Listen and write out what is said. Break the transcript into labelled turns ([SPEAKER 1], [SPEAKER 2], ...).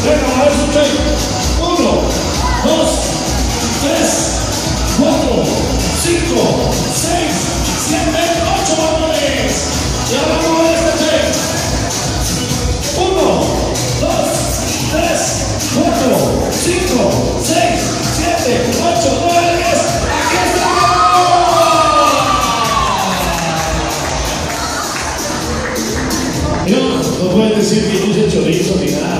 [SPEAKER 1] Venga, a ver su tren. 1, 2, 3, 4, 5, 6, 7, 8 balones. Y ahora vamos a ver este tren. 1, 2, 3, 4, 5, 6, 7, 8, 9, 10. ¡Aquí estamos! No pueden decir que no hice chorizo ni nada.